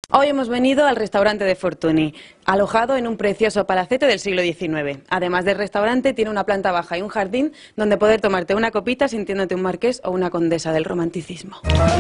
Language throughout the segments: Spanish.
Hoy hemos venido al restaurante de Fortuny, alojado en un precioso palacete del siglo XIX. Además del restaurante, tiene una planta baja y un jardín donde poder tomarte una copita sintiéndote un marqués o una condesa del romanticismo.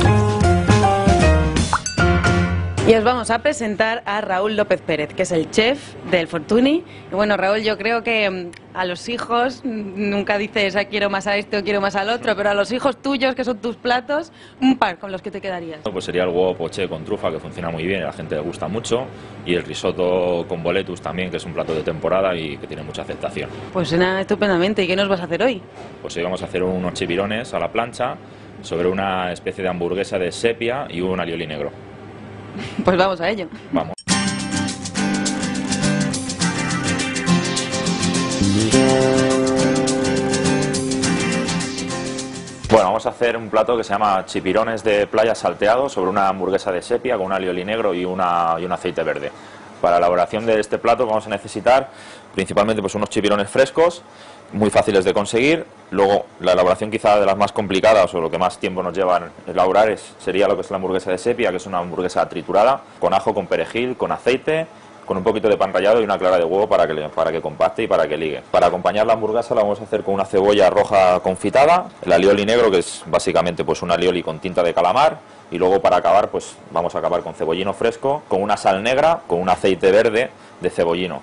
Y os vamos a presentar a Raúl López Pérez, que es el chef del Fortuny. Y bueno, Raúl, yo creo que a los hijos, nunca dices quiero más a este o quiero más al otro, pero a los hijos tuyos, que son tus platos, un par con los que te quedarías. Pues sería el huevo poché con trufa, que funciona muy bien y a la gente le gusta mucho, y el risotto con boletus también, que es un plato de temporada y que tiene mucha aceptación. Pues suena estupendamente. ¿Y qué nos vas a hacer hoy? Pues hoy vamos a hacer unos chipirones a la plancha sobre una especie de hamburguesa de sepia y un alioli negro. Pues vamos a ello. Vamos. Bueno, vamos a hacer un plato que se llama chipirones de playa salteados sobre una hamburguesa de sepia con un alioli negro y un aceite verde. Para la elaboración de este plato vamos a necesitar principalmente pues unos chipirones frescos, muy fáciles de conseguir. Luego la elaboración quizá de las más complicadas o lo que más tiempo nos lleva a elaborar sería lo que es la hamburguesa de sepia, que es una hamburguesa triturada con ajo, con perejil, con aceite, con un poquito de pan rallado y una clara de huevo para que compacte y para que ligue. Para acompañar la hamburguesa la vamos a hacer con una cebolla roja confitada, el alioli negro, que es básicamente pues un alioli con tinta de calamar, y luego para acabar pues vamos a acabar con cebollino fresco, con una sal negra, con un aceite verde de cebollino.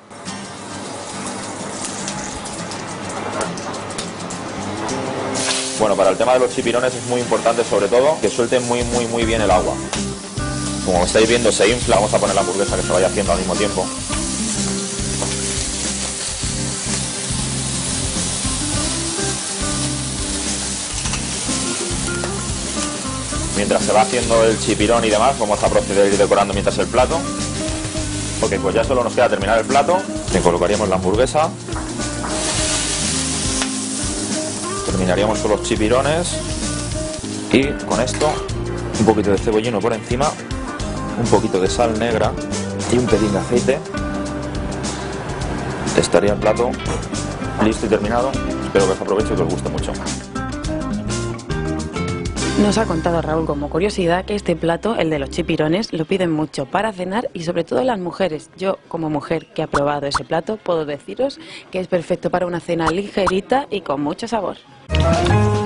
Bueno, para el tema de los chipirones es muy importante sobre todo que suelten muy bien el agua. Como estáis viendo se infla, vamos a poner la hamburguesa que se vaya haciendo al mismo tiempo. Mientras se va haciendo el chipirón y demás, vamos a proceder a ir decorando mientras el plato. Ok, pues ya solo nos queda terminar el plato. Le colocaríamos la hamburguesa. Terminaríamos con los chipirones. Y con esto, un poquito de cebollino por encima, un poquito de sal negra y un pelín de aceite. Estaría el plato listo y terminado. Espero que os aproveche y que os guste mucho. Nos ha contado Raúl como curiosidad que este plato, el de los chipirones, lo piden mucho para cenar y sobre todo las mujeres. Yo, como mujer que ha probado ese plato, puedo deciros que es perfecto para una cena ligerita y con mucho sabor.